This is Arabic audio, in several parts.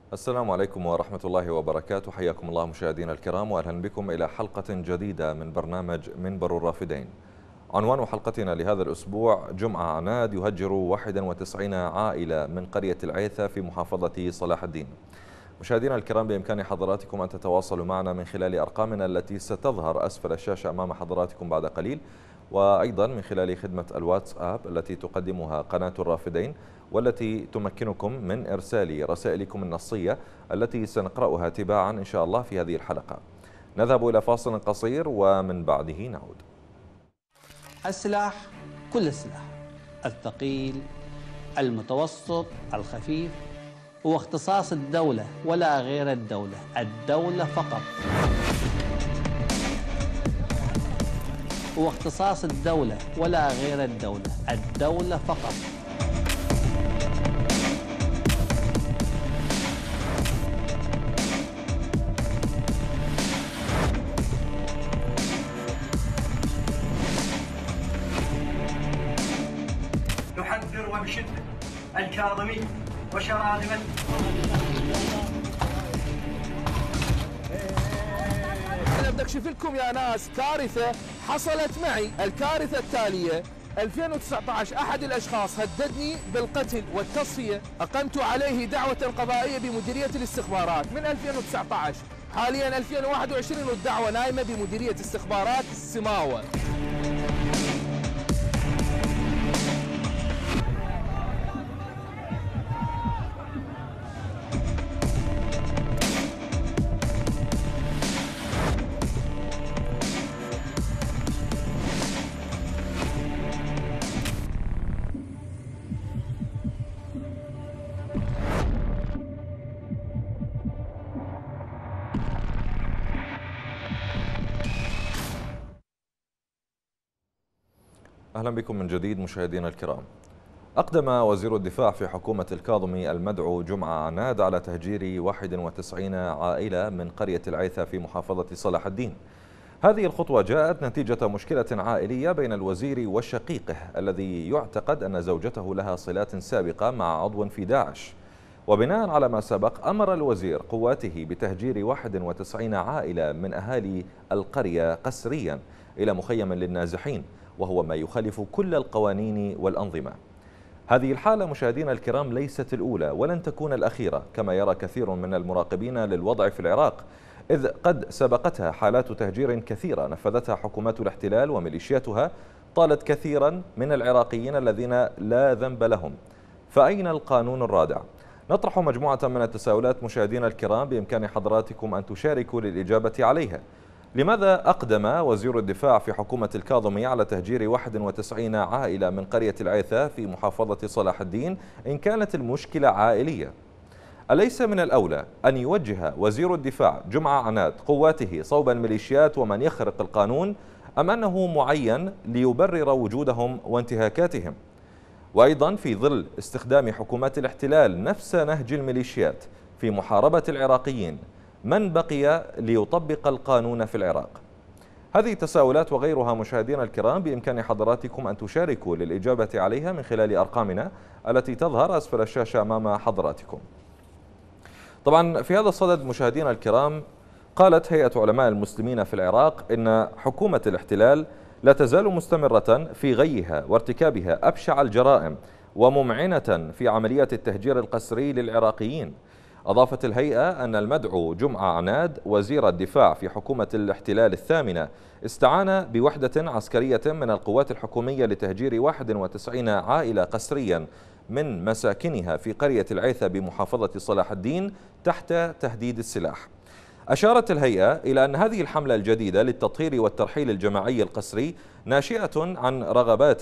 السلام عليكم ورحمة الله وبركاته. حياكم الله مشاهدينا الكرام، وأهلا بكم إلى حلقة جديدة من برنامج منبر الرافدين. عنوان حلقتنا لهذا الأسبوع: جمعة عناد يهجر 91 عائلة من قرية العيثة في محافظة صلاح الدين. مشاهدينا الكرام، بإمكان حضراتكم أن تتواصلوا معنا من خلال أرقامنا التي ستظهر أسفل الشاشة أمام حضراتكم بعد قليل، وأيضا من خلال خدمة الواتساب التي تقدمها قناة الرافدين، والتي تمكنكم من إرسال رسائلكم النصية التي سنقرأها تباعا إن شاء الله في هذه الحلقة. نذهب إلى فاصل قصير ومن بعده نعود. السلاح، كل السلاح، الثقيل، المتوسط، الخفيف، هو اختصاص الدولة ولا غير الدولة، الدولة فقط. هو اختصاص الدولة ولا غير الدولة، الدولة فقط. نحذر وبشدة الكاظمين وشراذمة. أنا بدي أكشف لكم يا ناس كارثة حصلت معي. الكارثة التالية: 2019 أحد الأشخاص هددني بالقتل والتصفية، أقمت عليه دعوة قضائية بمديرية الاستخبارات من 2019. حاليا 2021 والدعوة نايمة بمديرية استخبارات السماوة. أهلا بكم من جديد مشاهدينا الكرام. أقدم وزير الدفاع في حكومة الكاظمي المدعو جمعة عناد على تهجير 91 عائلة من قرية العيثة في محافظة صلاح الدين. هذه الخطوة جاءت نتيجة مشكلة عائلية بين الوزير وشقيقه الذي يعتقد أن زوجته لها صلات سابقة مع عضو في داعش. وبناء على ما سبق، أمر الوزير قواته بتهجير 91 عائلة من أهالي القرية قسريا إلى مخيم للنازحين، وهو ما يخالف كل القوانين والأنظمة. هذه الحالة مشاهدينا الكرام ليست الأولى ولن تكون الأخيرة، كما يرى كثير من المراقبين للوضع في العراق، إذ قد سبقتها حالات تهجير كثيرة نفذتها حكومات الاحتلال وميليشياتها طالت كثيرا من العراقيين الذين لا ذنب لهم. فأين القانون الرادع؟ نطرح مجموعة من التساؤلات مشاهدينا الكرام، بإمكان حضراتكم أن تشاركوا للإجابة عليها. لماذا أقدم وزير الدفاع في حكومة الكاظمي على تهجير 91 عائلة من قرية العيثة في محافظة صلاح الدين إن كانت المشكلة عائلية؟ أليس من الأولى أن يوجه وزير الدفاع جمعة عناد قواته صوب الميليشيات ومن يخرق القانون، أم أنه معين ليبرر وجودهم وانتهاكاتهم؟ وأيضا في ظل استخدام حكومات الاحتلال نفس نهج الميليشيات في محاربة العراقيين، من بقي ليطبق القانون في العراق؟ هذه التساؤلات وغيرها مشاهدينا الكرام بإمكان حضراتكم أن تشاركوا للإجابة عليها من خلال أرقامنا التي تظهر أسفل الشاشة أمام حضراتكم. طبعا في هذا الصدد مشاهدينا الكرام، قالت هيئة علماء المسلمين في العراق إن حكومة الاحتلال لا تزال مستمرة في غيها وارتكابها أبشع الجرائم وممعنة في عمليات التهجير القسري للعراقيين. أضافت الهيئة أن المدعو جمعة عناد وزير الدفاع في حكومة الاحتلال الثامنة استعان بوحدة عسكرية من القوات الحكومية لتهجير 91 عائلة قسريا من مساكنها في قرية العيثة بمحافظة صلاح الدين تحت تهديد السلاح. أشارت الهيئة إلى أن هذه الحملة الجديدة للتطهير والترحيل الجماعي القسري ناشئة عن رغبات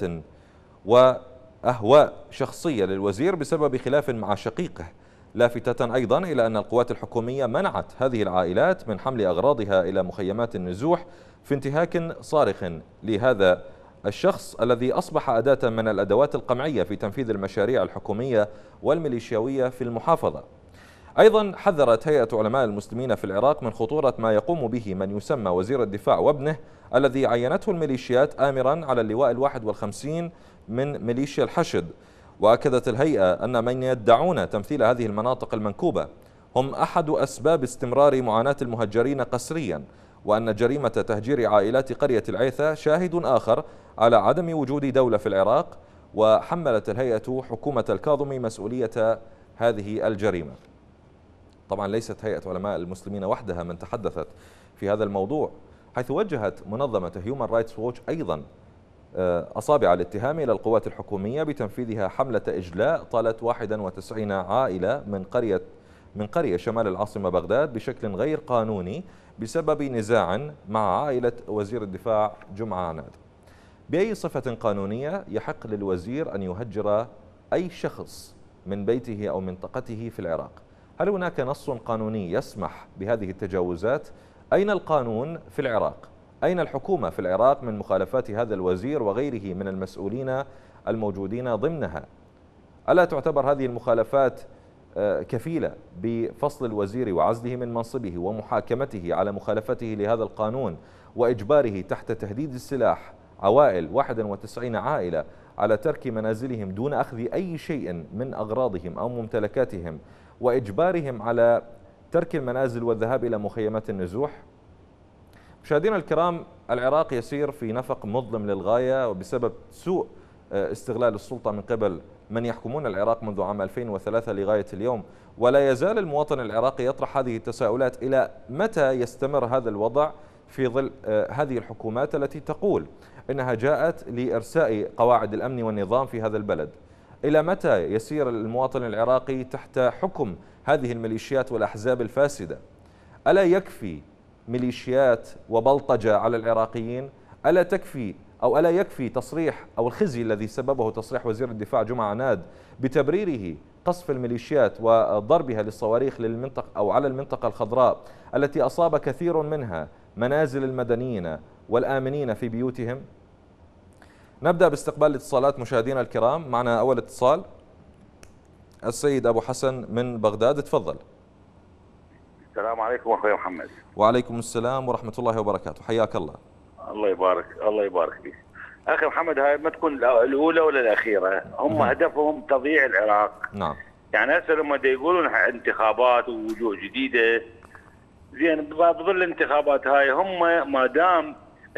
وأهواء شخصية للوزير بسبب خلاف مع شقيقه، لافتة أيضا إلى أن القوات الحكومية منعت هذه العائلات من حمل أغراضها إلى مخيمات النزوح في انتهاك صارخ لهذا الشخص الذي أصبح أداة من الأدوات القمعية في تنفيذ المشاريع الحكومية والميليشياوية في المحافظة. أيضا حذرت هيئة علماء المسلمين في العراق من خطورة ما يقوم به من يسمى وزير الدفاع وابنه الذي عينته الميليشيات آمرا على اللواء 51 من ميليشيا الحشد. وأكدت الهيئة أن من يدعون تمثيل هذه المناطق المنكوبة هم أحد أسباب استمرار معاناة المهجرين قسريا، وأن جريمة تهجير عائلات قرية العيثة شاهد آخر على عدم وجود دولة في العراق، وحملت الهيئة حكومة الكاظمي مسؤولية هذه الجريمة. طبعا ليست هيئة علماء المسلمين وحدها من تحدثت في هذا الموضوع، حيث وجهت منظمة هيومن رايتس ووتش أيضا أصابع الاتهام إلى القوات الحكومية بتنفيذها حملة إجلاء طالت 91 عائلة من قرية شمال العاصمة بغداد بشكل غير قانوني بسبب نزاع مع عائلة وزير الدفاع جمعة عناد. بأي صفة قانونية يحق للوزير أن يهجر أي شخص من بيته أو منطقته في العراق؟ هل هناك نص قانوني يسمح بهذه التجاوزات؟ أين القانون في العراق؟ أين الحكومة في العراق من مخالفات هذا الوزير وغيره من المسؤولين الموجودين ضمنها؟ ألا تعتبر هذه المخالفات كفيلة بفصل الوزير وعزله من منصبه ومحاكمته على مخالفته لهذا القانون وإجباره تحت تهديد السلاح عوائل 91 عائلة على ترك منازلهم دون أخذ أي شيء من أغراضهم أو ممتلكاتهم، وإجبارهم على ترك المنازل والذهاب إلى مخيمات النزوح؟ مشاهدينا الكرام، العراق يسير في نفق مظلم للغاية، وبسبب سوء استغلال السلطة من قبل من يحكمون العراق منذ عام 2003 لغاية اليوم. ولا يزال المواطن العراقي يطرح هذه التساؤلات: إلى متى يستمر هذا الوضع في ظل هذه الحكومات التي تقول إنها جاءت لإرساء قواعد الأمن والنظام في هذا البلد؟ إلى متى يسير المواطن العراقي تحت حكم هذه الميليشيات والأحزاب الفاسدة؟ ألا يكفي ميليشيات وبلطجة على العراقيين؟ ألا يكفي تصريح أو الخزي الذي سببه تصريح وزير الدفاع جمعة عناد بتبريره قصف الميليشيات وضربها للصواريخ للمنطقة أو على المنطقة الخضراء التي أصاب كثير منها منازل المدنيين والآمنين في بيوتهم؟ نبدأ باستقبال الاتصالات مشاهدينا الكرام. معنا أول اتصال السيد أبو حسن من بغداد، تفضل. السلام عليكم أخوي محمد. وعليكم السلام ورحمة الله وبركاته، حياك الله. الله يبارك فيك. أخي محمد، هاي ما تكون الأولى ولا الأخيرة، هم هدفهم تضييع العراق. نعم. يعني هسه لما انتخابات انتخابات ووجوه جديدة، زين بظل الانتخابات هاي هم ما دام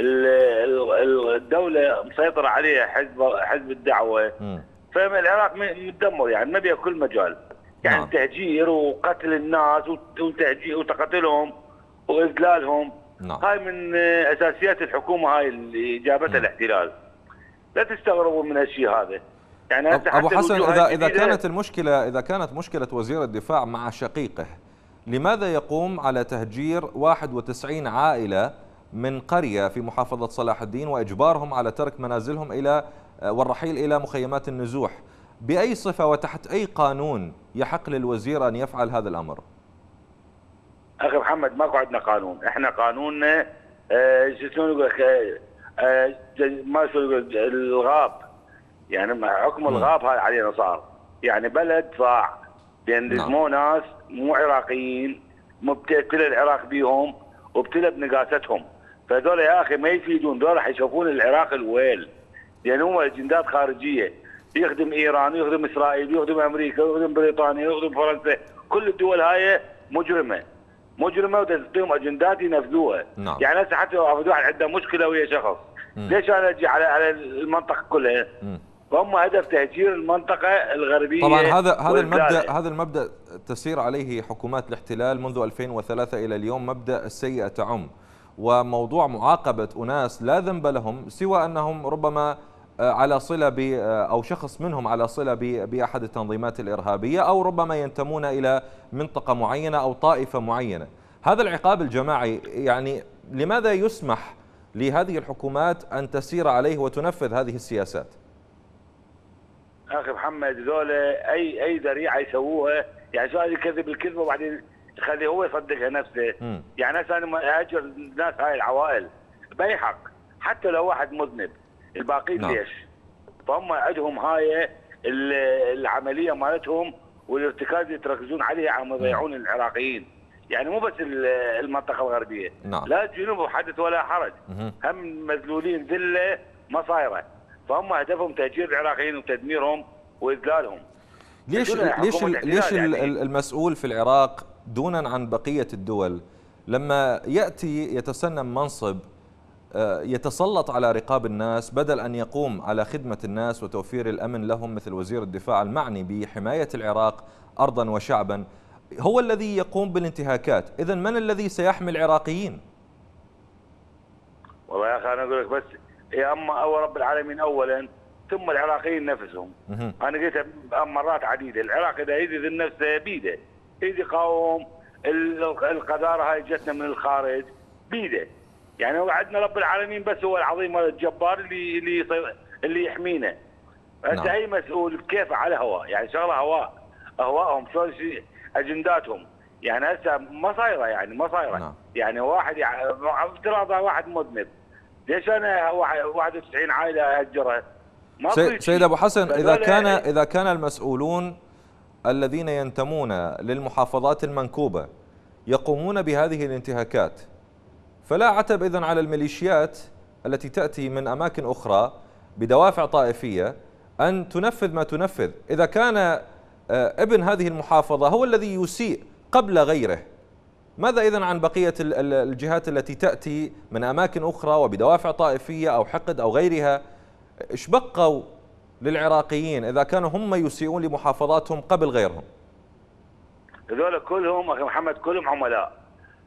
الدولة مسيطرة عليها حزب الدعوة، فالعراق متدمر، يعني ما بيها كل مجال. يعني نعم. تهجير وقتل الناس وتقتلهم وإذلالهم. نعم. هاي من أساسيات الحكومة هاي اللي جابتها الاحتلال. لا تستغربوا من هالشيء هذا. يعني أبو حسن، إذا كانت مشكلة وزير الدفاع مع شقيقه، لماذا يقوم على تهجير 91 عائلة من قرية في محافظة صلاح الدين وإجبارهم على ترك منازلهم والرحيل إلى مخيمات النزوح؟ بأي صفة وتحت أي قانون يحق للوزير أن يفعل هذا الأمر؟ أخي محمد، ماكو عندنا قانون، احنا قانوننا شلون نقول ما شو نقول الغاب، يعني حكم الغاب هاي علينا صار، يعني بلد ضاع لأن لزموا ناس مو عراقيين، مبتلى العراق بيهم وابتلى بنقاستهم، فهذول يا أخي ما يفيدون، دول راح يشوفون العراق الويل، لأن هم جندات خارجية، يخدم إيران ويخدم إسرائيل ويخدم أمريكا ويخدم بريطانيا ويخدم فرنسا، كل الدول هاي مجرمة وتعطيهم اجندات ينفذوها. نعم. يعني هسه حتى لو واحد عنده مشكله ويا شخص، ليش انا اجي على المنطقه كلها؟ فهم هدف تهجير المنطقه الغربيه. طبعا هذا المبدا تسير عليه حكومات الاحتلال منذ 2003 الى اليوم، مبدا السيئه تعم، وموضوع معاقبه اناس لا ذنب لهم سوى انهم ربما على صله او شخص منهم على صله باحد التنظيمات الارهابيه، او ربما ينتمون الى منطقه معينه او طائفه معينه. هذا العقاب الجماعي، يعني لماذا يسمح لهذه الحكومات ان تسير عليه وتنفذ هذه السياسات؟ اخي محمد، ذولا اي ذريعه يسووها، يعني سؤال يكذب الكذبه وبعدين يخليه هو يصدقها نفسه. يعني هسه انا اجر الناس هاي العوائل باي حق، حتى لو واحد مذنب، الباقيين نعم. ليش؟ فهم عندهم هاي العمليه مالتهم والارتكاز يتركزون عليها عم يضيعون العراقيين، يعني مو بس المنطقه الغربيه، نعم. لا الجنوب حدث ولا حرج، هم مذلولين ذله ما صايره، فهم هدفهم تهجير العراقيين وتدميرهم واذلالهم. ليش يعني المسؤول في العراق دونا عن بقية الدول لما يأتي يتسنم منصب يتسلط على رقاب الناس بدل أن يقوم على خدمة الناس وتوفير الأمن لهم مثل وزير الدفاع المعني بحماية العراق أرضا وشعبا، هو الذي يقوم بالانتهاكات؟ إذن من الذي سيحمي العراقيين؟ والله يا أخي أنا أقول لك بس يا أما أو رب العالمين أولا ثم العراقيين نفسهم. أنا قلت مرات عديدة، العراق إذا يذل نفسه بيده، إذا يقاوم القذارة هاي جتنا من الخارج بيده. يعني هو عندنا رب العالمين بس هو العظيم الجبار اللي يحمينا. انت اي مسؤول بكيفه على هواء، يعني شغله اهواءهم شلون اجنداتهم، يعني هسه ما صايره، يعني ما صايره. يعني واحد افتراض واحد مذنب، ليش انا 91 عائله اهجرها؟ سيد ابو حسن، اذا كان المسؤولون الذين ينتمون للمحافظات المنكوبه يقومون بهذه الانتهاكات، فلا عتب إذن على الميليشيات التي تأتي من أماكن أخرى بدوافع طائفية أن تنفذ ما تنفذ. إذا كان ابن هذه المحافظة هو الذي يسيء قبل غيره، ماذا إذن عن بقية الجهات التي تأتي من أماكن أخرى وبدوافع طائفية أو حقد أو غيرها؟ إيش بقوا للعراقيين إذا كانوا هم يسيئون لمحافظاتهم قبل غيرهم؟ هذول كلهم أخي محمد كلهم عملاء.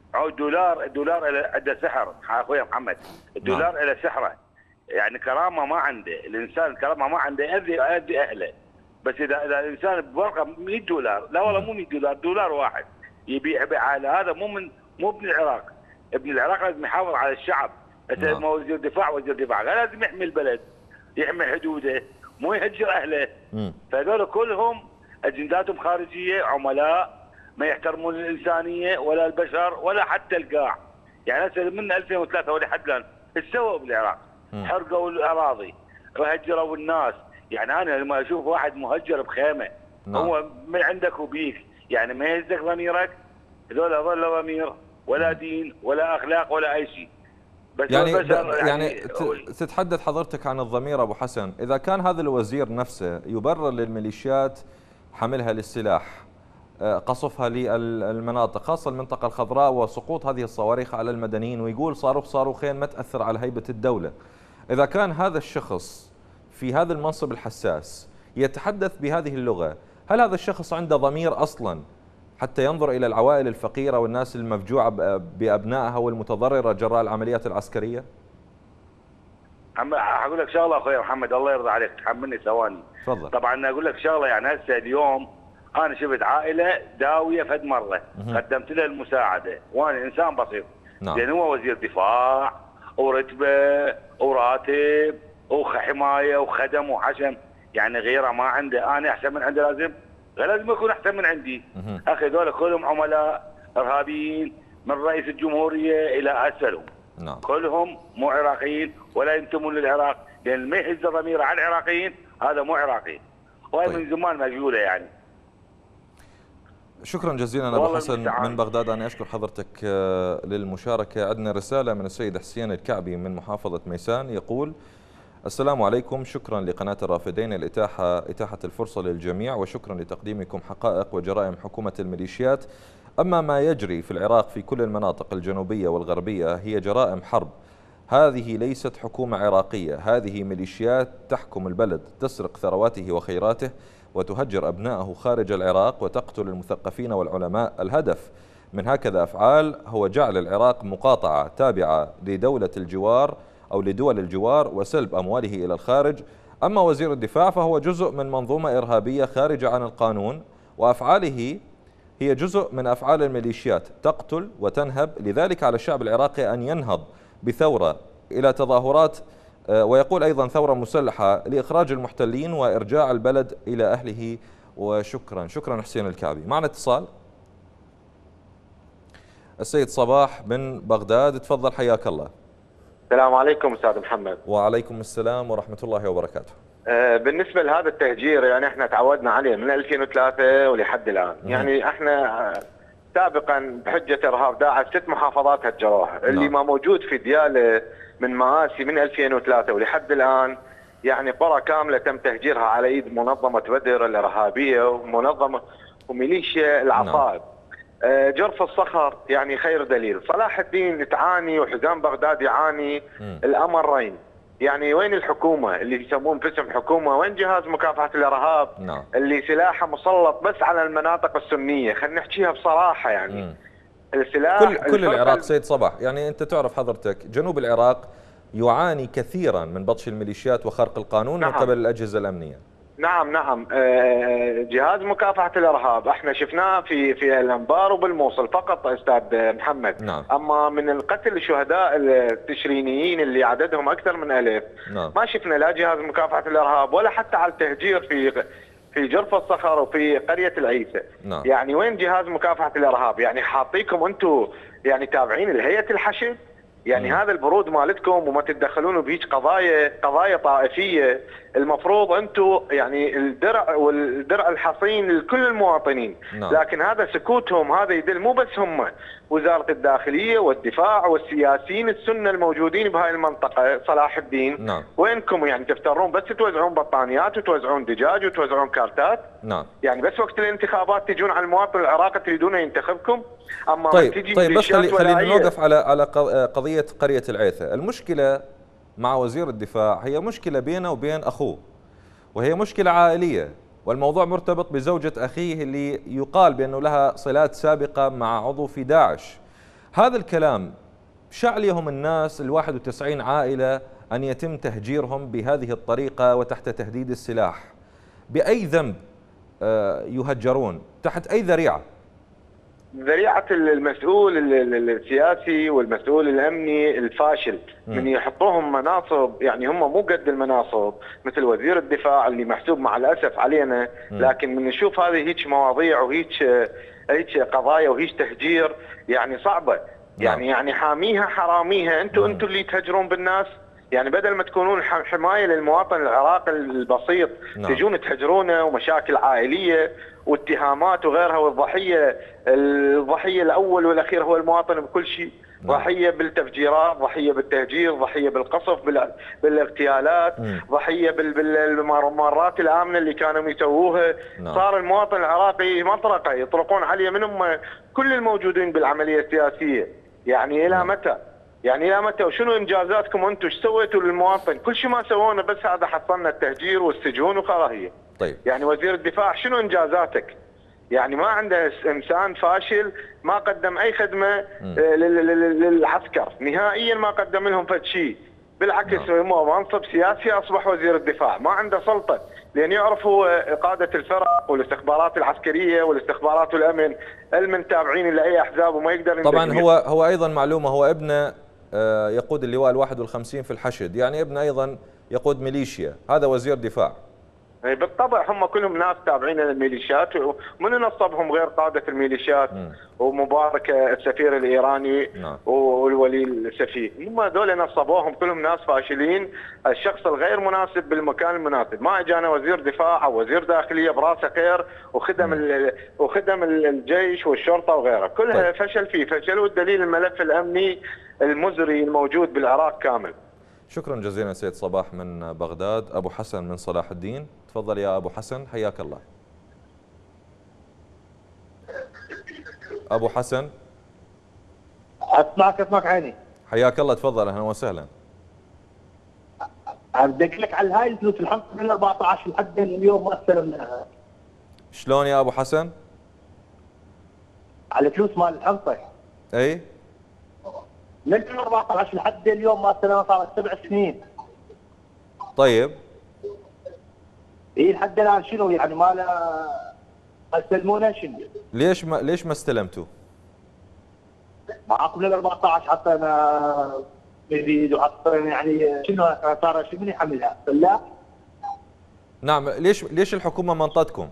الدولار عنده سحر اخويا محمد، الدولار له سحره، يعني كرامه ما عنده، الانسان كرامه ما عنده، يأذي اهله. بس اذا الانسان بورقه 100 دولار، لا والله مو 100 دولار، دولار واحد يبيع على هذا مو ابن العراق. ابن العراق لازم يحافظ على الشعب. ما وزير دفاع لازم يحمي البلد، يحمي حدوده، مو يهجر اهله. فهذول كلهم اجنداتهم خارجيه، عملاء ما يحترمون الانسانيه ولا البشر ولا حتى القاع. يعني هسه من 2003 ولحد الان ايش سووا بالعراق؟ حرقوا الاراضي وهجروا الناس. يعني انا لما اشوف واحد مهجر بخيمه هو من عندك وبيك، يعني ما يهزك ضميرك؟ هذول ظلوا ضمير ولا دين ولا اخلاق ولا اي شيء. بس يعني تتحدث حضرتك عن الضمير ابو حسن، اذا كان هذا الوزير نفسه يبرر للميليشيات حملها للسلاح، قصفها للمناطق خاصة المنطقة الخضراء وسقوط هذه الصواريخ على المدنيين، ويقول صاروخين ما تأثر على هيبة الدولة، إذا كان هذا الشخص في هذا المنصب الحساس يتحدث بهذه اللغة، هل هذا الشخص عنده ضمير أصلا حتى ينظر إلى العوائل الفقيرة والناس المفجوعة بأبنائها والمتضررة جراء العمليات العسكرية؟ أقول لك شغلة أخوي محمد، الله يرضى عليك تحملني ثواني. تفضل. طبعا أقول لك شغلة، يعني هسه اليوم أنا شفت عائلة داوية فد مرة قدمت لها المساعدة وأنا إنسان بسيط. لأن هو وزير دفاع ورتبة وراتب وحماية وخدم وحشم، يعني غيره ما عنده، أنا أحسن من عنده، لازم يكون أحسن من عندي. أخي دول كلهم عملاء إرهابيين من رئيس الجمهورية إلى أسفلهم. كلهم مو عراقيين ولا ينتمون للعراق، لأن ما يهز ضميره على العراقيين هذا مو عراقي، وهي من زمان مجهولة يعني. شكرا جزيلا أبو حسن من بغداد. أنا أشكر حضرتك للمشاركة. عندنا رسالة من السيد حسين الكعبي من محافظة ميسان، يقول: السلام عليكم، شكرا لقناة الرافدين إتاحة الفرصة للجميع، وشكرا لتقديمكم حقائق وجرائم حكومة الميليشيات. أما ما يجري في العراق في كل المناطق الجنوبية والغربية هي جرائم حرب، هذه ليست حكومة عراقية، هذه ميليشيات تحكم البلد، تسرق ثرواته وخيراته وتهجر أبنائه خارج العراق وتقتل المثقفين والعلماء. الهدف من هكذا أفعال هو جعل العراق مقاطعة تابعة لدولة الجوار أو لدول الجوار وسلب أمواله إلى الخارج. أما وزير الدفاع فهو جزء من منظومة إرهابية خارجة عن القانون، وأفعاله هي جزء من أفعال الميليشيات تقتل وتنهب. لذلك على الشعب العراقي أن ينهض بثورة إلى تظاهرات، ويقول أيضا ثورة مسلحة لإخراج المحتلين وإرجاع البلد إلى أهله. وشكرا حسين الكعبي. معنا اتصال السيد صباح من بغداد، تفضل حياك الله. السلام عليكم أستاذ محمد. وعليكم السلام ورحمة الله وبركاته. بالنسبة لهذا التهجير، يعني احنا تعودنا عليه من 2003 ولحد الآن. يعني احنا سابقا بحجة إرهاب داعش 6 محافظات هجروها، اللي ما موجود في ديالى من مآسي من 2003 ولحد الآن. يعني قرى كاملة تم تهجيرها على ايد منظمة بدر الإرهابية ومنظمة وميليشيا العصائب. جرف الصخر يعني خير دليل. صلاح الدين تعاني وحزام بغداد يعاني الامرين. يعني وين الحكومه اللي يسمون باسم حكومه؟ وين جهاز مكافحه الارهاب اللي سلاحه مسلط بس على المناطق السنيه؟ خلينا نحكيها بصراحه يعني. السلاح كل العراق سيد صباح، يعني انت تعرف حضرتك جنوب العراق يعاني كثيرا من بطش الميليشيات وخرق القانون من قبل الاجهزه الامنيه. نعم. جهاز مكافحة الإرهاب احنا شفناه في الأنبار وبالموصل فقط أستاذ محمد. نعم. أما من القتل الشهداء التشرينيين اللي عددهم أكثر من 1000 ما شفنا لا جهاز مكافحة الإرهاب ولا حتى على التهجير في جرف الصخر وفي قرية العيسى. يعني وين جهاز مكافحة الإرهاب؟ يعني حاطيكم أنتم يعني تابعين الهيئة الحشد؟ يعني هذا البرود مالتكم وما تتدخلون بهيج قضايا طائفيه. المفروض انتم يعني الدرع الحصين لكل المواطنين. لكن هذا سكوتهم هذا يدل مو بس هم، وزاره الداخليه والدفاع والسياسيين السنه الموجودين بهاي المنطقه. صلاح الدين وينكم؟ يعني تفترون بس توزعون بطانيات وتوزعون دجاج وتوزعون كارتات. يعني بس وقت الانتخابات تجون على المواطن العراقي تريدون ينتخبكم. اما طيب بس خلينا نوقف على قضيه قريه العيثه. المشكله مع وزير الدفاع هي مشكله بينه وبين اخوه، وهي مشكله عائليه، والموضوع مرتبط بزوجة اخيه اللي يقال بانه لها صلات سابقه مع عضو في داعش. هذا الكلام شعليهم الناس ال91 عائله ان يتم تهجيرهم بهذه الطريقه وتحت تهديد السلاح. باي ذنب يهجرون؟ تحت اي ذريعه؟ ذريعة المسؤول السياسي والمسؤول الأمني الفاشل من يحطوهم مناصب. يعني هم مو قد المناصب مثل وزير الدفاع اللي محسوب مع الأسف علينا. لكن من نشوف هذه هيك مواضيع وهيك قضايا وهيك تهجير يعني صعبة. يعني حاميها حراميها. انتم اللي تهجرون بالناس. يعني بدل ما تكونون حماية للمواطن العراقي البسيط تجون تهجرونه ومشاكل عائلية واتهامات وغيرها. والضحية الأول والأخير هو المواطن بكل شيء. ضحية بالتفجيرات، ضحية بالتهجير، ضحية بالقصف، بالاغتيالات، ضحية بالممرات الآمنة اللي كانوا يسووها. صار المواطن العراقي مطرقة يطلقون عليه منهم كل الموجودين بالعملية السياسية. يعني إلى متى؟ وشنو انجازاتكم انتم؟ ايش سويتوا للمواطن؟ كل شيء ما سوونا بس هذا حصلنا التهجير والسجون وكراهيه. طيب يعني وزير الدفاع شنو انجازاتك؟ يعني ما عنده انسان فاشل ما قدم اي خدمه للعسكر نهائيا، ما قدم لهم فد شيء. بالعكس هو منصب سياسي اصبح وزير الدفاع، ما عنده سلطه لان يعرفوا قاده الفرق والاستخبارات العسكريه والاستخبارات والامن المتابعين لاي احزاب وما يقدر. طبعا هو ايضا معلومه، هو ابنه يقود اللواء ال51 في الحشد، يعني ابنه ايضا يقود ميليشيا. هذا وزير دفاع. بالطبع هم كلهم ناس تابعين للميليشيات، ومن نصبهم غير قادة الميليشيات ومبارك السفير الإيراني والولي السفير. هم هذول نصبوهم كلهم ناس فاشلين. الشخص الغير مناسب بالمكان المناسب. ما اجانا وزير دفاع او وزير داخلية براسه خير وخدم الجيش والشرطة وغيره. كلها فشل فيه فشل، والدليل الملف الأمني المزري الموجود بالعراق كامل. شكرا جزيلا سيد صباح من بغداد. أبو حسن من صلاح الدين، تفضل يا أبو حسن، حياك الله. أبو حسن اسمعك عيني. حياك الله، تفضل، أهلا وسهلا. بدي اقول لك على هاي الفلوس الحمد لله 14 لحد اليوم ما استلمناها. شلون يا أبو حسن؟ على الفلوس مال الحنطة. أي من 14 لحد اليوم ما استلمها، صارت 7 سنين. طيب لحد الان شنو يعني ما استلمونا شنو؟ ليش ما استلمتوا؟ معاكم لل 14 حطينا بيد وحطينا يعني شنو صار شنو يحملها؟ لا نعم. ليش الحكومه منطتكم؟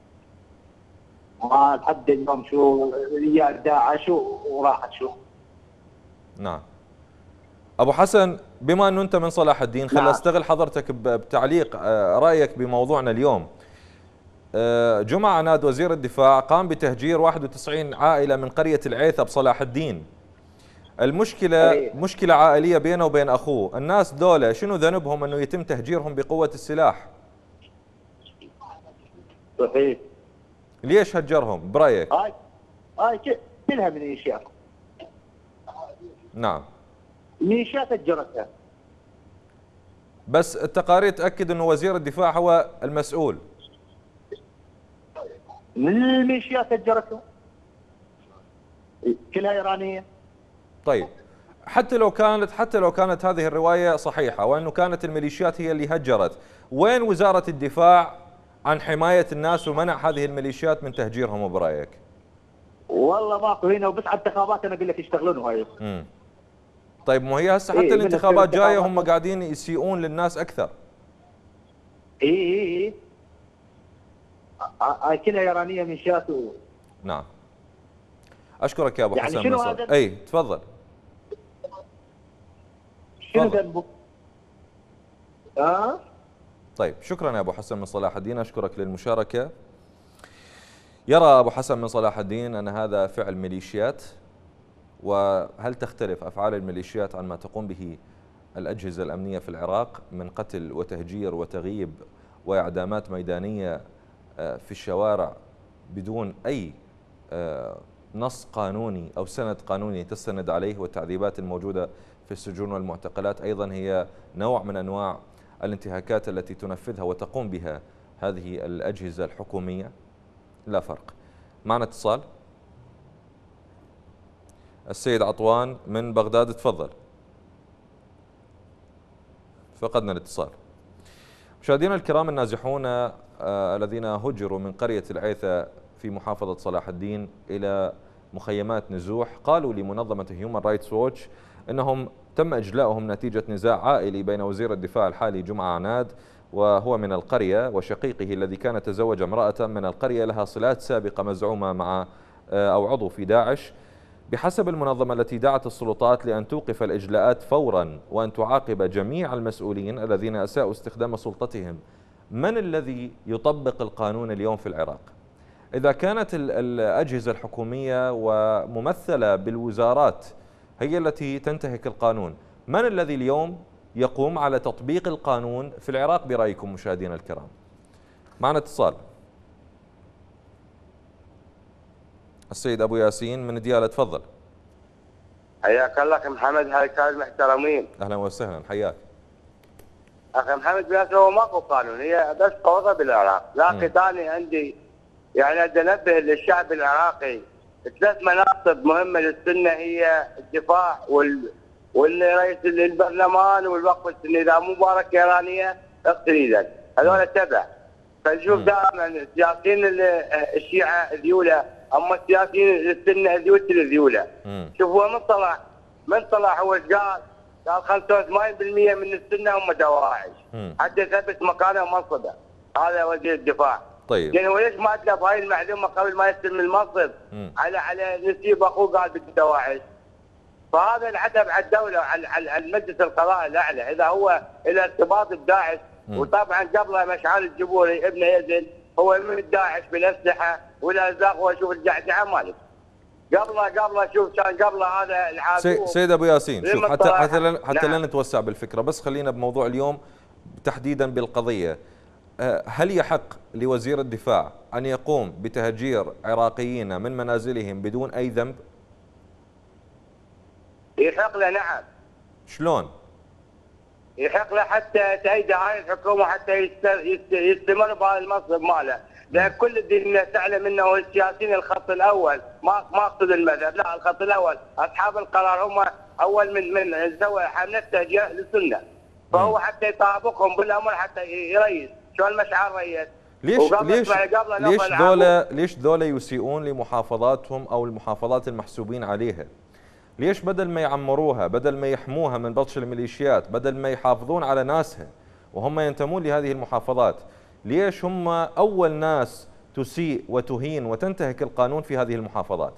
ما لحد اليوم شو هي داعش وراحت شو. نعم. أبو حسن، بما أنه أنت من صلاح الدين، خل أستغل حضرتك بتعليق رأيك بموضوعنا اليوم. جمعة عناد وزير الدفاع قام بتهجير 91 عائلة من قرية العيثة بصلاح الدين. المشكلة مشكلة عائلية بينه وبين أخوه. الناس دولة شنو ذنبهم أنه يتم تهجيرهم بقوة السلاح؟ صحيح. ليش هجرهم برأيك؟ هاي كلها ميليشيات. نعم. ميليشيات هجرتها. بس التقارير تأكد أنه وزير الدفاع هو المسؤول. من الميليشيات هجرتها. كلها إيرانية. طيب حتى لو كانت هذه الرواية صحيحة وأنه كانت الميليشيات هي اللي هجرت، وين وزارة الدفاع عن حماية الناس ومنع هذه الميليشيات من تهجيرهم برأيك؟ والله ماكو هنا، وبس على الانتخابات انا اقول لك يشتغلون هاي. طيب مو هي هسه حتى الانتخابات جايه هم قاعدين يسيئون للناس اكثر. اي هاي كلها ايرانيه من شاتو. نعم. اشكرك يا ابو يعني حسن شنو من صلاح. هذا؟ اي تفضل. شنو ذنبه؟ طيب شكرا يا ابو حسن من صلاح الدين، اشكرك للمشاركه. يرى ابو حسن من صلاح الدين ان هذا فعل ميليشيات، وهل تختلف افعال الميليشيات عن ما تقوم به الاجهزه الامنيه في العراق من قتل وتهجير وتغييب واعدامات ميدانيه في الشوارع بدون اي نص قانوني او سند قانوني تستند عليه، والتعذيبات الموجوده في السجون والمعتقلات ايضا هي نوع من انواع الانتهاكات التي تنفذها وتقوم بها هذه الاجهزه الحكوميه؟ لا فرق. معنا اتصال. السيد عطوان من بغداد، تفضل. فقدنا الاتصال. مشاهدينا الكرام، النازحون الذين هجروا من قرية العيثة في محافظة صلاح الدين إلى مخيمات نزوح قالوا لمنظمة هيومن رايتس ووتش أنهم تم إجلاؤهم نتيجة نزاع عائلي بين وزير الدفاع الحالي جمعة عناد وهو من القرية وشقيقه الذي كان تزوج امرأة من القرية لها صلات سابقة مزعومة مع أو عضو في داعش. بحسب المنظمة التي دعت السلطات لأن توقف الإجلاءات فورا وأن تعاقب جميع المسؤولين الذين أساءوا استخدام سلطتهم. من الذي يطبق القانون اليوم في العراق؟ إذا كانت الأجهزة الحكومية وممثلة بالوزارات هي التي تنتهك القانون، من الذي اليوم يقوم على تطبيق القانون في العراق برأيكم مشاهدينا الكرام؟ معنا اتصال. السيد أبو ياسين من ديالى، تفضل. حياك الله أخي محمد، هاي كان المحترمين. أهلا وسهلا، حياك. أخي محمد، بس هو ماكو قانون، هي بس فوضى بالعراق. لكن ثاني عندي يعني بدي انبه للشعب العراقي 3 مناصب مهمة للسنة، هي الدفاع والرئيس البرلمان والوقف السني. إذا مبارك إيرانية اقتريدا، هذول تبع. فنشوف دائما السياسيين الشيعة ذيولة، اما السياسيين السنه ذيولة ذيولة. شوفوا من طلع هو قال 85% من السنه هم دواعش حتى يثبت مكانه ومنصبه. هذا وزير الدفاع. طيب يعني هو ليش ما ادلف هاي المعلومه قبل ما يستلم المنصب على نسيب اخوه قال بالدواعش؟ فهذا العتب على الدوله وعلى المجلس القضاء الاعلى اذا هو له ارتباط بداعش. وطبعا قبله مشعل الجبوري ابن يزن هو من داعش بالاسلحه والارزاق، واشوف الجعجعه مالك. قبله شوف كان قبله هذا العادو. سيد ابو ياسين، شوف حتى لا نتوسع بالفكره، بس خلينا بموضوع اليوم تحديدا بالقضيه. هل يحق لوزير الدفاع ان يقوم بتهجير عراقيين من منازلهم بدون اي ذنب؟ يحق له، نعم. شلون؟ يحق له حتى تأيد هاي الحكومه حتى يستمر بهذا المنصب ماله، لان كل الدنيا تعلم انه السياسيين الخط الاول، ما اقصد المذهب، لا الخط الاول اصحاب القرار هم اول من سوى حمله تهجير للسنه، فهو حتى يطابقهم بالامر حتى يريس. شو المشعر ريس؟ ليش ذولا يسيئون لمحافظاتهم او المحافظات المحسوبين عليها؟ ليش بدل ما يعمروها، بدل ما يحموها من بطش الميليشيات، بدل ما يحافظون على ناسها وهم ينتمون لهذه المحافظات، ليش هم أول ناس تسيء وتهين وتنتهك القانون في هذه المحافظات؟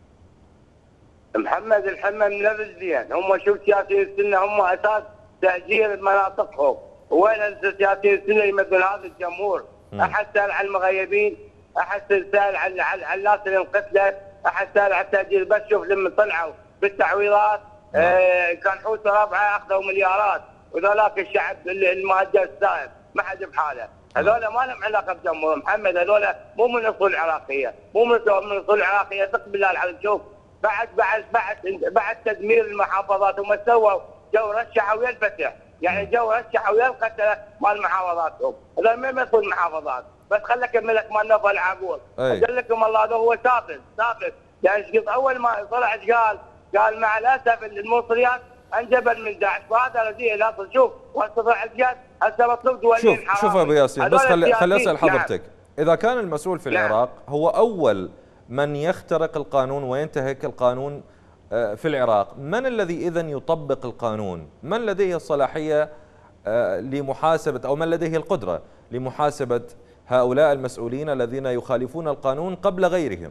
محمد الحمى من الزين، هم شوف سياسيين السنة هم أساس تهجير مناطقهم. وين السياسيين السنة يمثلون هذا الجمهور؟ أحد سأل عن المغيبين، أحد سأل عن الناس اللي انقتلت، أحد سأل عن التهجير. بس شوف لما طلعوا بالتعويضات كان حوث رابعه اخذوا مليارات، وذولاك الشعب المهجر السائر ما حد بحاله. هذول ما لهم علاقه بجمهور محمد، هذول مو من اصول عراقيه، مو من اصول عراقيه، اقسم بالله العظيم. شوف بعد تدمير المحافظات هم سووا جو رشحوا ويا الفتح، يعني جو رشحوا ويا القتله مال محافظاتهم، هذول ما يمثلون المحافظات. بس خليني اكمل لك مال نوفل العقول، اقول لكم الله هذا هو ثابت يعني اول ما طلع قال مع الاسف المصريات انجبل من داعش، وهذا الذي الاصل. شوف واستطاع الجهاد هسه مطلوب دولين حرام. شوف ابو ياسين، بس خلي اسال حضرتك، اذا كان المسؤول في العراق هو اول من يخترق القانون وينتهك القانون في العراق، من الذي اذا يطبق القانون؟ من لديه الصلاحيه لمحاسبه، او من لديه القدره لمحاسبه هؤلاء المسؤولين الذين يخالفون القانون قبل غيرهم؟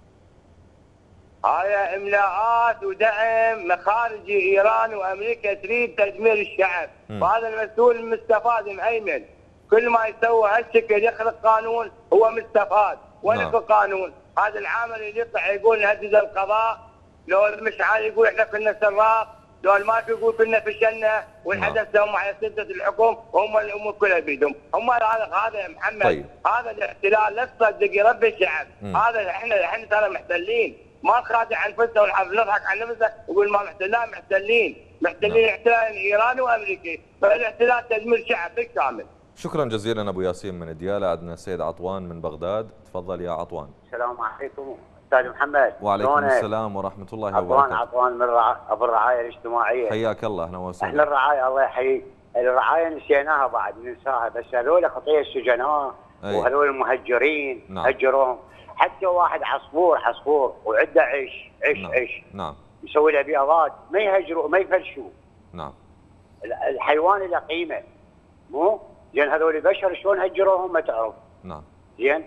هاي املاءات ودعم مخارجي ايران وامريكا تريد تدمير الشعب، وهذا المسؤول المستفاد مهيمن. كل ما يسوي هالشكل يخلق قانون هو مستفاد، وين في قانون؟ هذا العامل اللي يطلع يقول نهدد القضاء، لو المشعل يقول احنا كنا سراق، لو الماك يقول كنا فشلنا، والحدث هم على سده الحكم وهم الامور كلها بيدهم، هم هذا يا محمد. طيب. هذا الاحتلال لا تصدق يربي الشعب، هذا احنا ترى محتلين، ما نخادع انفسنا ونضحك عن نفسنا ونقول ما محتلين احتلال ايراني وامريكي، فالاحتلال تدمير شعب بالكامل. شكرا جزيلا ابو ياسين من ديالى. عندنا السيد عطوان من بغداد، تفضل يا عطوان. السلام عليكم استاذ محمد. وعليكم السلام ورحمه الله وبركاته. عطوان من ابو الرعايه الاجتماعيه. حياك الله، اهلا وسهلا. احنا الرعايه الله يحييك، الرعايه نسيناها بعد ننساها، بس هذول خطيه السجناء وهذول المهجرين هجروهم، حتى واحد عصفور وعنده عيش نعم يسوي له بياضات ما يهجروا ما يفلشوا. نعم الحيوان له قيمه، مو زين هذول بشر شلون هجروهم ما تعرف. نعم زين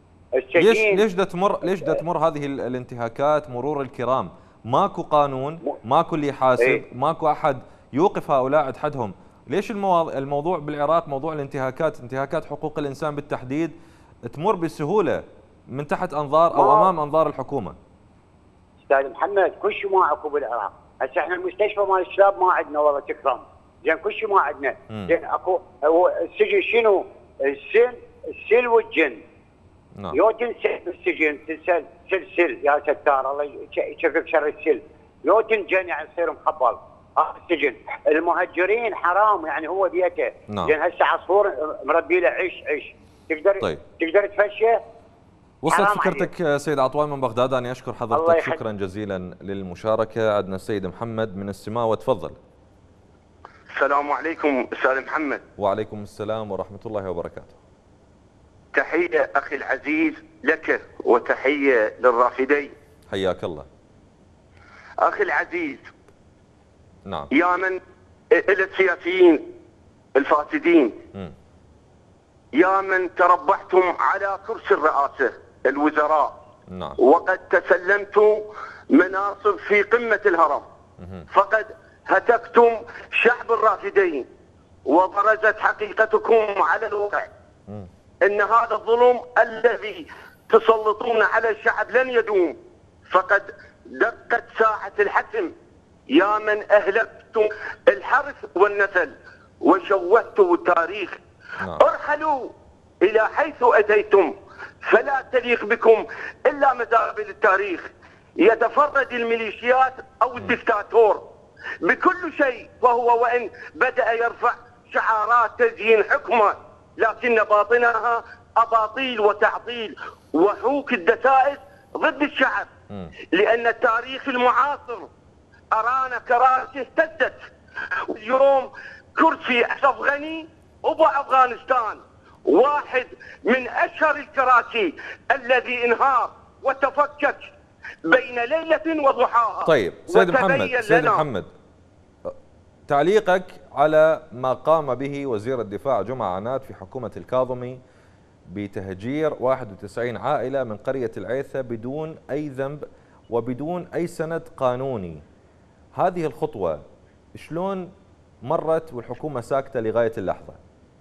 ليش تمر هذه الانتهاكات مرور الكرام؟ ماكو قانون، ماكو اللي يحاسب، ماكو احد يوقف هؤلاء عند حدهم. ليش الموضوع بالعراق، موضوع الانتهاكات، انتهاكات حقوق الانسان بالتحديد، تمر بسهوله من تحت انظار او امام انظار الحكومه؟ استاذ محمد كل شيء ما اكو بالعراق، هسه احنا المستشفى مال الشباب ما عندنا والله تكرم، زين كل شيء ما عندنا، زين اكو السجن شنو؟ السل والجن. نعم. يو تنسل بالسجن سلسل يا ستار الله يشفك شر السل، يو تنجن يعني يصير مخبل السجن. المهجرين حرام يعني هو بيته. نعم. زين هسه عصفور مربي له عيش تقدر تفشه. وصلت فكرتك سيد عطوان من بغداد، أنا أشكر حضرتك شكرا جزيلا للمشاركة. عندنا السيد محمد من السماوة، تفضل. السلام عليكم أستاذ محمد. وعليكم السلام ورحمة الله وبركاته. تحية أخي العزيز لك وتحية للرافدين. حياك الله. أخي العزيز، نعم، يا من إلى السياسيين الفاسدين، يا من تربحتم على كرسي الرئاسة الوزراء، نعم، وقد تسلمتم مناصب في قمة الهرم، فقد هتكتم شعب الرافدين وبرزت حقيقتكم على الواقع. إن هذا الظلم الذي تسلطون على الشعب لن يدوم، فقد دقت ساعة الحسم يا من أهلكتم الحرث والنسل وشوهتم التاريخ. ارحلوا إلى حيث أتيتم، فلا تليق بكم إلا مزابل التاريخ. يتفرد الميليشيات أو الدكتاتور بكل شيء، وهو وإن بدأ يرفع شعارات تزيين حكمه، لكن باطنها أباطيل وتعطيل وحوك الدسائس ضد الشعب. لأن التاريخ المعاصر أرانا كراسي اهتزت، واليوم كرسي أشرف غني أبو أفغانستان واحد من أشهر الكراسي الذي انهار وتفكك بين ليلة وضحاها. طيب سيد محمد، تعليقك على ما قام به وزير الدفاع جمعة عناد في حكومة الكاظمي بتهجير 91 عائلة من قرية العيثة بدون أي ذنب وبدون أي سند قانوني، هذه الخطوة شلون مرت والحكومة ساكتة لغاية اللحظة؟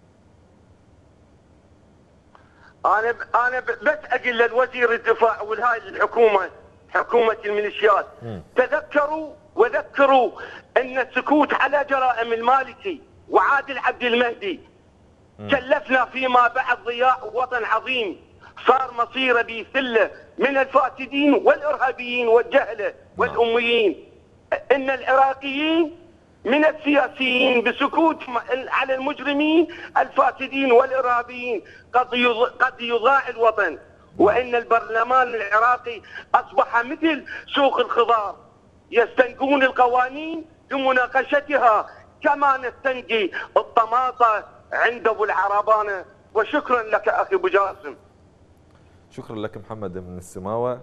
أنا بس أقول للوزير الدفاع والهاي الحكومة، حكومة الميليشيات، تذكروا وذكروا أن السكوت على جرائم المالكي وعادل عبد المهدي كلفنا فيما بعد ضياع وطن عظيم صار مصيره بسله من الفاسدين والارهابيين والجهله والاميين. ان العراقيين من السياسيين بسكوتهم على المجرمين الفاسدين والارهابيين قد يضاع الوطن. وان البرلمان العراقي اصبح مثل سوق الخضار يستنقون القوانين لمناقشتها كما نستنقي الطماطه عند ابو العربانه. وشكرا لك اخي ابو جاسم. شكرا لك محمد من السماوه.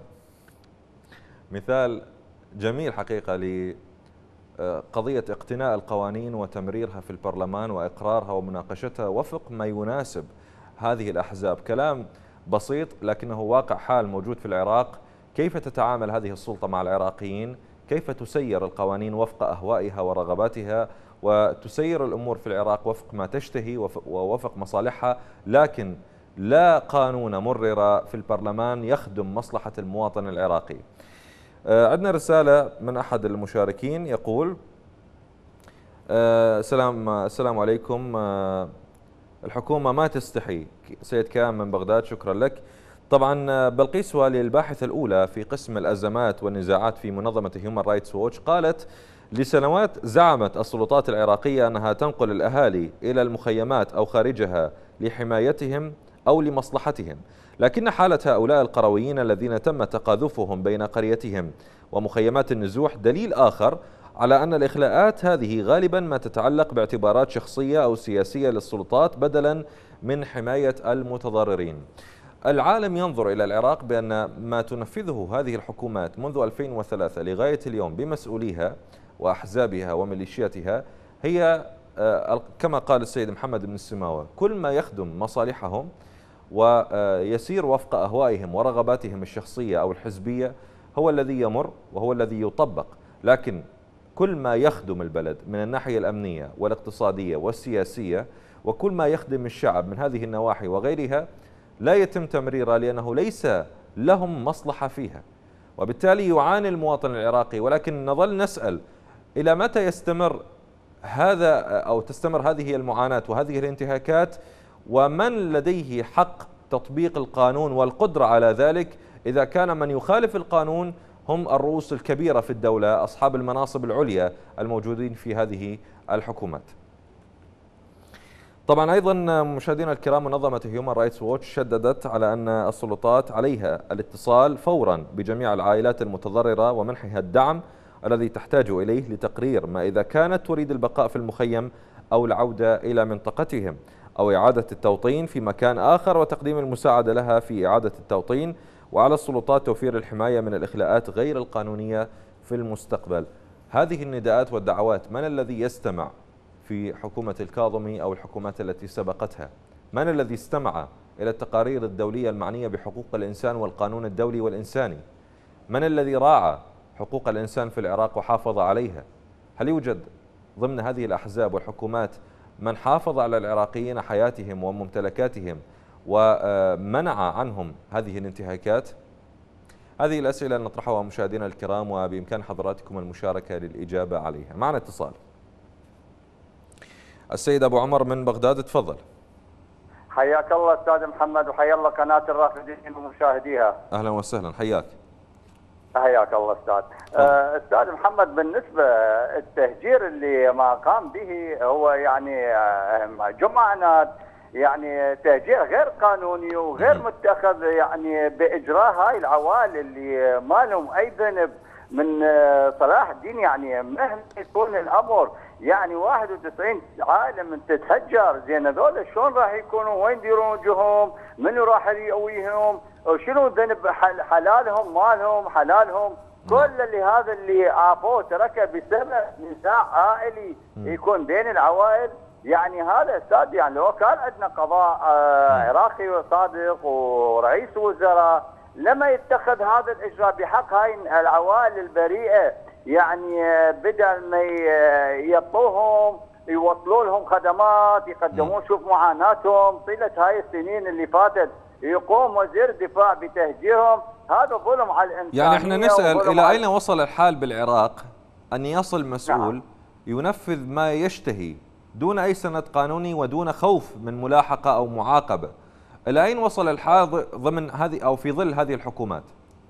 مثال جميل حقيقه لقضيه اقتناء القوانين وتمريرها في البرلمان واقرارها ومناقشتها وفق ما يناسب هذه الاحزاب. كلام بسيط لكنه واقع حال موجود في العراق. كيف تتعامل هذه السلطه مع العراقيين؟ كيف تسير القوانين وفق اهوائها ورغباتها وتسير الامور في العراق وفق ما تشتهي ووفق مصالحها، لكن لا قانون مرر في البرلمان يخدم مصلحة المواطن العراقي. عندنا رسالة من أحد المشاركين يقول: السلام عليكم، الحكومة ما تستحي. سيد كام من بغداد، شكرا لك. طبعا بلقيس والي الباحثة الأولى في قسم الأزمات والنزاعات في منظمة هيومن رايتس ووتش قالت: لسنوات زعمت السلطات العراقية أنها تنقل الأهالي إلى المخيمات أو خارجها لحمايتهم أو لمصلحتهم، لكن حالة هؤلاء القرويين الذين تم تقاذفهم بين قريتهم ومخيمات النزوح دليل آخر على أن الإخلاءات هذه غالبا ما تتعلق باعتبارات شخصية أو سياسية للسلطات بدلا من حماية المتضررين. العالم ينظر إلى العراق بأن ما تنفذه هذه الحكومات منذ 2003 لغاية اليوم بمسؤوليها وأحزابها وميليشياتها هي كما قال السيد محمد بن السماوة: كل ما يخدم مصالحهم ويسير وفق أهوائهم ورغباتهم الشخصية أو الحزبية هو الذي يمر وهو الذي يطبق، لكن كل ما يخدم البلد من الناحية الأمنية والاقتصادية والسياسية وكل ما يخدم الشعب من هذه النواحي وغيرها لا يتم تمريرها لأنه ليس لهم مصلحة فيها، وبالتالي يعاني المواطن العراقي. ولكن نظل نسأل: إلى متى يستمر هذا أو تستمر هذه المعاناة وهذه الانتهاكات؟ ومن لديه حق تطبيق القانون والقدرة على ذلك إذا كان من يخالف القانون هم الرؤوس الكبيرة في الدولة، أصحاب المناصب العليا الموجودين في هذه الحكومات؟ طبعا أيضا مشاهدينا الكرام، منظمة هيومن رايتس ووتش شددت على أن السلطات عليها الاتصال فورا بجميع العائلات المتضررة ومنحها الدعم الذي تحتاج إليه لتقرير ما إذا كانت تريد البقاء في المخيم أو العودة إلى منطقتهم أو إعادة التوطين في مكان آخر وتقديم المساعدة لها في إعادة التوطين، وعلى السلطات توفير الحماية من الإخلاءات غير القانونية في المستقبل. هذه النداءات والدعوات من الذي يستمع في حكومة الكاظمي أو الحكومات التي سبقتها؟ من الذي استمع إلى التقارير الدولية المعنية بحقوق الإنسان والقانون الدولي والإنساني؟ من الذي راعى حقوق الإنسان في العراق وحافظ عليها؟ هل يوجد ضمن هذه الأحزاب والحكومات من حافظ على العراقيين حياتهم وممتلكاتهم ومنع عنهم هذه الانتهاكات؟ هذه الأسئلة نطرحها مشاهدينا الكرام وبإمكان حضراتكم المشاركة للإجابة عليها. معنا اتصال. السيد أبو عمر من بغداد، تفضل. حياك الله أستاذ محمد، وحيا الله قناة الرافدين ومشاهديها. أهلا وسهلا، حياك. حياك الله أستاذ. أستاذ محمد، بالنسبة التهجير اللي ما قام به هو يعني جمعنات يعني تهجير غير قانوني وغير متخذ يعني بإجراء هاي العوائل اللي ما لهم أي ذنب من صلاح الدين. يعني مهما يكون الأمر يعني 91 عائلة من تتهجر، زين هذول شلون راح يكونوا؟ وين يديرون وجههم؟ منو راح يقويهم؟ وشنو ذنب حلالهم مالهم حلالهم؟ كل اللي هذا اللي عافوه تركه بسبب نزاع عائلي يكون بين العوائل. يعني هذا استاذ، يعني لو كان عندنا قضاء عراقي صادق ورئيس وزراء لما يتخذ هذا الاجراء بحق هاي العوائل البريئه، يعني بدل ما يعطوهم يوصلوا لهم خدمات يقدمون، شوف معاناتهم طيله هاي السنين اللي فاتت، يقوم وزير الدفاع بتهجيرهم. هذا ظلم على الانسانيه. يعني احنا نسال الى اين وصل الحال بالعراق ان يصل مسؤول ينفذ ما يشتهي دون أي سند قانوني ودون خوف من ملاحقة أو معاقبة. إلى أين وصل الحال ضمن هذه أو في ظل هذه الحكومات؟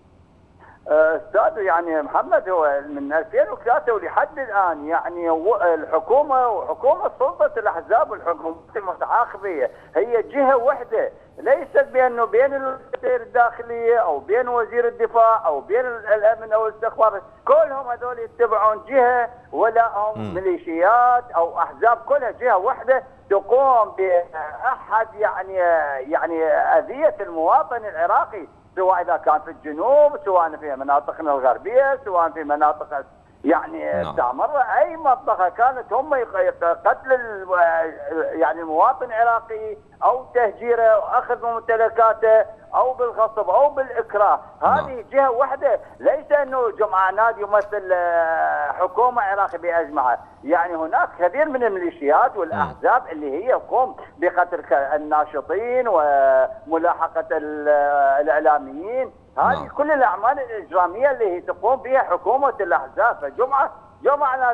استاذ يعني محمد، هو من 2003 ولحد الان يعني الحكومه وحكومه سلطه الاحزاب والحكومات المتعاقبيه هي جهه واحده، ليست بانه بين الوزير الداخليه او بين وزير الدفاع او بين الامن او الاستخبار، كلهم هذول يتبعون جهه ولا هم ميليشيات او احزاب، كلها جهه واحده تقوم باحد يعني اذيه المواطن العراقي، سواء اذا كان في الجنوب، سواء في مناطقنا الغربيه، سواء في مناطق يعني استعمرة، اي منطقه كانت هم قتل يعني المواطن العراقي او تهجيره واخذ ممتلكاته او بالغصب او بالاكراه، هذه جهه واحده، ليس انه جمعه عناد يمثل حكومه عراقيه باجمعها، يعني هناك كثير من الميليشيات والاحزاب اللي هي تقوم بقتل الناشطين وملاحقه الاعلاميين، هذه كل الاعمال الاجراميه اللي هي تقوم بها حكومه الاحزاب، فجمعه عناد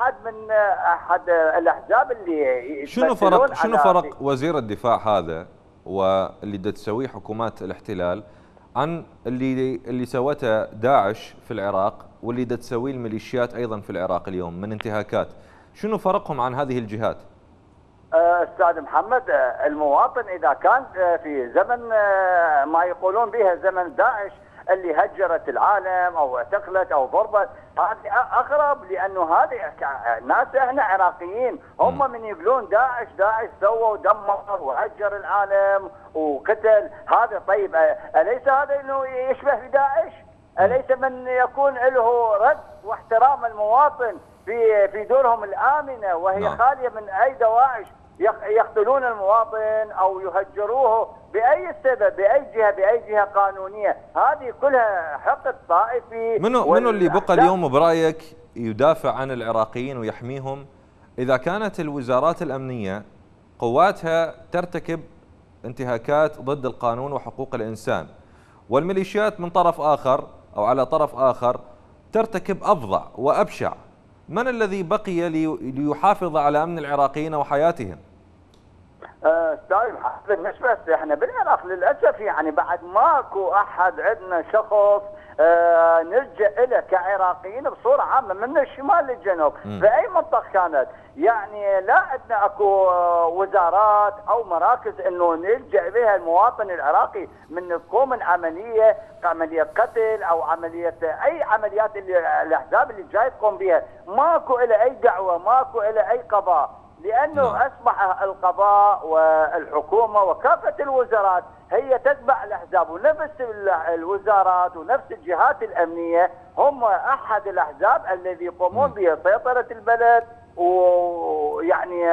احد الاحزاب اللي شنو فرق وزير الدفاع هذا واللي دا تسويه حكومات الاحتلال عن اللي سوته داعش في العراق واللي دا تسويه الميليشيات ايضا في العراق اليوم من انتهاكات؟ شنو فرقهم عن هذه الجهات؟ استاذ محمد، المواطن اذا كان في زمن ما يقولون بها زمن داعش اللي هجرت العالم او اعتقلت او ضربت، هذه اغرب، لانه هذه ناس احنا عراقيين، هم من يقولون داعش سوى ودمر وهجر العالم وقتل، هذا طيب اليس هذا انه يشبه بداعش؟ اليس من يكون له رد واحترام المواطن في دورهم الامنه وهي خاليه من اي دواعش، يقتلون المواطن او يهجروه باي سبب باي جهه قانونيه، هذه كلها حقد طائفي. منو اللي بقى اليوم برايك يدافع عن العراقيين ويحميهم اذا كانت الوزارات الامنيه قواتها ترتكب انتهاكات ضد القانون وحقوق الانسان، والميليشيات من طرف اخر او على طرف اخر ترتكب افظع وابشع؟ من الذي بقي ليحافظ على امن العراقيين وحياتهم؟ استاذ بالنسبه احنا بالعراق للاسف يعني بعد ماكو احد عندنا شخص نلجا له كعراقيين بصوره عامه من الشمال للجنوب في اي منطقه كانت، يعني لا عندنا اكو وزارات او مراكز انه نلجا بها المواطن العراقي من تقوم من عمليه قتل او اي عمليات اللي الاحزاب اللي جاي تقوم بها، ماكو له اي دعوه، ماكو له اي قضاء، لانه اصبح القضاء والحكومه وكافه الوزارات هي تتبع الاحزاب، ونفس الوزارات ونفس الجهات الامنيه هم احد الاحزاب الذي يقومون بسيطره البلد ويعني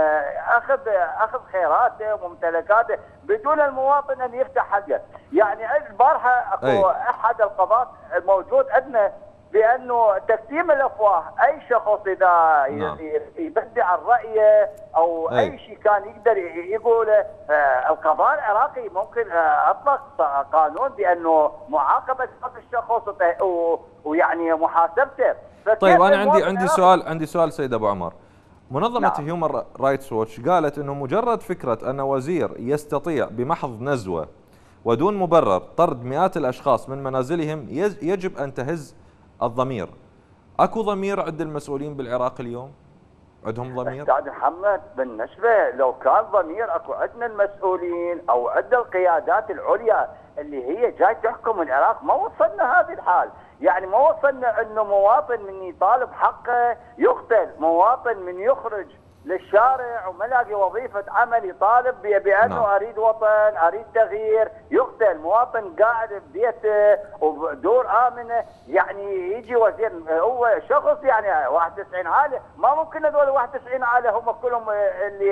اخذ خيراته وممتلكاته بدون المواطن ان يفتح حقه. يعني البارحه اكو احد القضاة الموجود عندنا بانه تكتيم الافواه، اي شخص اذا يبدع الراي او اي شيء كان يقدر يقوله، القضاء العراقي ممكن اطلق قانون بانه معاقبه هذا الشخص ويعني محاسبته. طيب انا عندي سؤال سيد ابو عمر. منظمه هيومن رايتس ووتش قالت انه مجرد فكره ان وزير يستطيع بمحض نزوه ودون مبرر طرد مئات الاشخاص من منازلهم يجب ان تهز الضمير. اكو ضمير عند المسؤولين بالعراق اليوم؟ عندهم ضمير؟ استاذ محمد بالنسبه لو كان ضمير اكو عندنا المسؤولين او عندنا القيادات العليا اللي هي جاي تحكم العراق، ما وصلنا هذه الحال، يعني ما وصلنا انه مواطن من يطالب حقه يقتل، مواطن من يخرج للشارع وما لاقي وظيفه عمل يطالب بانه اريد وطن، اريد تغيير، يقتل، مواطن قاعد ببيته وبدور امنه، يعني يجي وزير هو شخص يعني 91 عائله، ما ممكن هذول 91 عائله هم كلهم اللي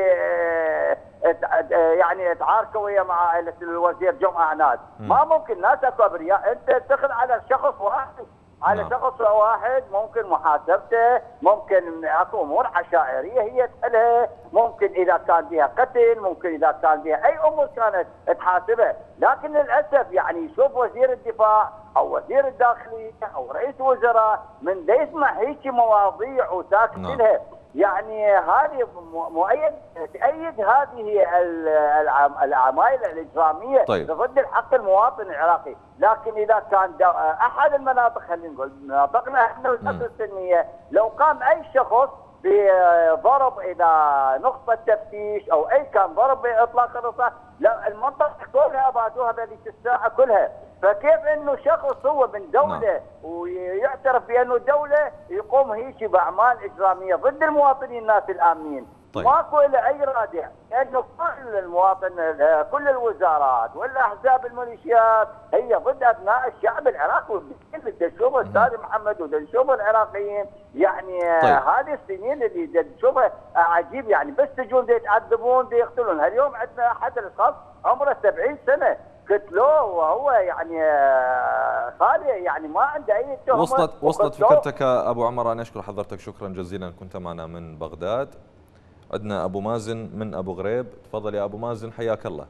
يعني تعاركوا ويا مع عائله الوزير جمعه عناد، ما ممكن، ناس اكو ابرياء، انت تاخذ على شخص واحد، على شخص واحد ممكن محاسبته، ممكن اكو امور عشائريه هي تحلها، ممكن اذا كان بها قتل، ممكن اذا كان بها اي امور كانت تحاسبها، لكن للاسف يعني يشوف وزير الدفاع او وزير الداخليه او رئيس وزراء من لا يسمع هيك مواضيع وساكت لها، يعني هذه تأيد هذه العمايل الإجرامية طيب. ضد الحق المواطن العراقي. لكن إذا كان أحد المناطق، خلينا نقول مناطقنا احنا والأسر السنية، لو قام أي شخص بضرب إذا نقطة تفتيش أو أي كان ضرب بإطلاق الرصاص، لا المنطقة كلها أبادوها بهذيك الساعة كلها. فكيف انه شخص هو من دوله ويعترف بانه دوله يقوم هيك باعمال اجراميه ضد المواطنين الناس الامنين؟ طيب. ماكو له اي رادع، لانه كل المواطن كل الوزارات والاحزاب الميليشيات هي ضد ابناء الشعب العراقي، اللي تشوفه استاذ محمد وتشوفه العراقيين. يعني طيب. هذه السنين اللي تشوفها عجيب، يعني بالسجون يتعذبون يقتلون. اليوم عندنا احد الاشخاص عمره 70 سنه قتلوه وهو يعني خالي، يعني ما عنده اي تهمه. وصلت فكرتك ابو عمر. انا اشكر حضرتك شكرا جزيلا، كنت معنا من بغداد. عندنا ابو مازن من ابو غريب، تفضل يا ابو مازن حياك الله.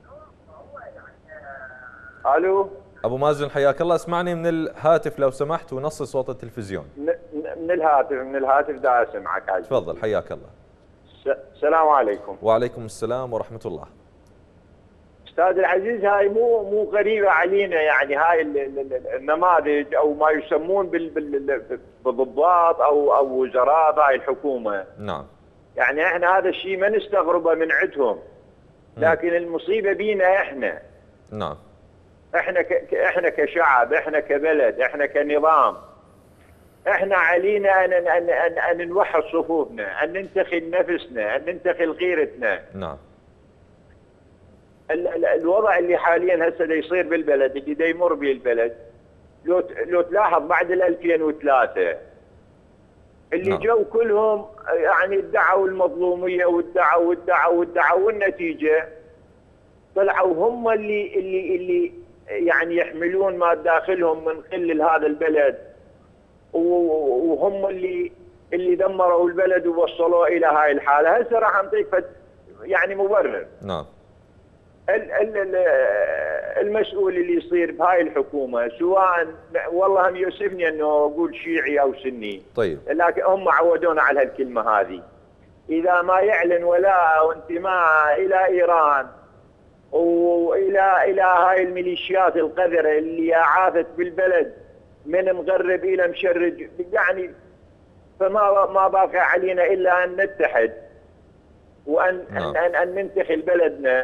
الو ابو مازن حياك الله، اسمعني من الهاتف لو سمحت ونص صوت التلفزيون. من الهاتف دا اسمعك عزيزي. تفضل حياك الله. السلام عليكم. وعليكم السلام ورحمه الله. استاذ العزيز، هاي مو غريبه علينا، يعني هاي النماذج او ما يسمون بالضباط او وزراء هاي الحكومه. نعم. يعني احنا هذا الشيء ما نستغربه من عندهم، لكن المصيبه بينا احنا. نعم. احنا كشعب، احنا كبلد، احنا كنظام، احنا علينا ان نوحد صفوفنا، ان ننتخي نفسنا، ان ننتخي غيرتنا. نعم. الوضع اللي حاليا هسه دا يصير بالبلد، اللي دا يمر به البلد، لو تلاحظ بعد 2003 اللي جو كلهم يعني ادعوا المظلوميه وادعوا والنتيجه طلعوا هم اللي يعني يحملون ما داخلهم من خلل هذا البلد، وهم اللي دمروا البلد ووصلوه الى هاي الحاله. هسه راح نعطيك يعني مبرر. نعم. المسؤول اللي يصير بهاي الحكومه، سواء والله هم يؤسفني انه اقول شيعي او سني، طيب، لكن هم عودونا على هالكلمه هذه. اذا ما يعلن ولاء وانتماء الى ايران والى هاي الميليشيات القذره اللي عاثت بالبلد من مغرب الى مشرج، يعني فما باقي علينا الا ان نتحد وان أن ننتخي بلدنا،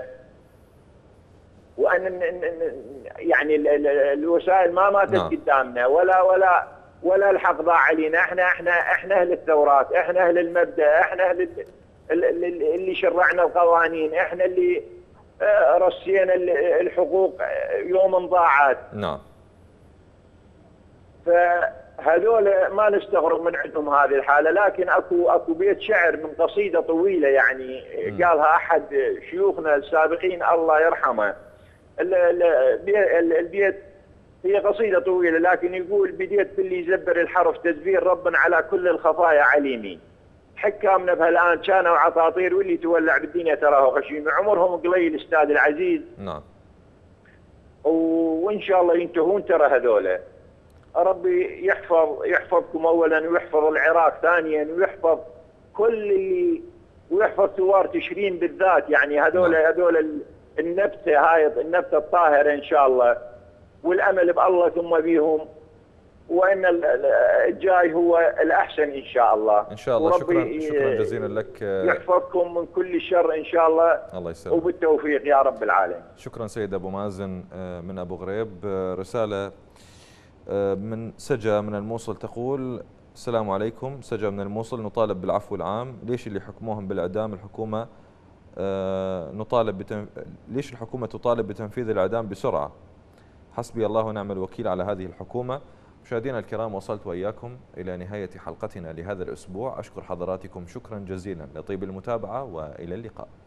وان يعني الوسائل ما ماتت قدامنا ولا الحق ضاع علينا. احنا اهل الثورات، احنا اهل المبدا، احنا اهل اللي شرعنا القوانين، احنا اللي رسينا الحقوق يوم ضاعت. نعم. فهذول ما نستغرب من عندهم هذه الحاله، لكن اكو بيت شعر من قصيده طويله يعني قالها احد شيوخنا السابقين الله يرحمه. البيت هي قصيده طويله، لكن يقول: بديت باللي يزبر الحرف تزبير رب على كل الخفايا عليمي. حكامنا بهالان كانوا عطاطير، واللي تولع بالدنيا تراه غشيم. عمرهم قليل استاذ العزيز. نعم. وان شاء الله ينتهون ترى هذولا. ربي يحفظكم اولا، ويحفظ العراق ثانيا، ويحفظ كل اللي، ويحفظ ثوار تشرين بالذات. يعني هذول النبته، هاي النبته الطاهره ان شاء الله، والامل بالله ثم بيهم، وان الجاي هو الاحسن ان شاء الله. ان شاء الله. شكرا جزيلا لك. يحفظكم من كل شر ان شاء الله. الله يسلمك. وبالتوفيق يا رب العالمين. شكرا سيد ابو مازن من ابو غريب. رساله من سجا من الموصل تقول: السلام عليكم. سجا من الموصل: نطالب بالعفو العام. ليش اللي حكموهم بالاعدام الحكومه ليش الحكومه تطالب بتنفيذ الاعدام بسرعه؟ حسبي الله ونعم الوكيل على هذه الحكومه. مشاهدينا الكرام، وصلت وإياكم إلى نهاية حلقتنا لهذا الأسبوع. أشكر حضراتكم شكرا جزيلا لطيب المتابعة، وإلى اللقاء.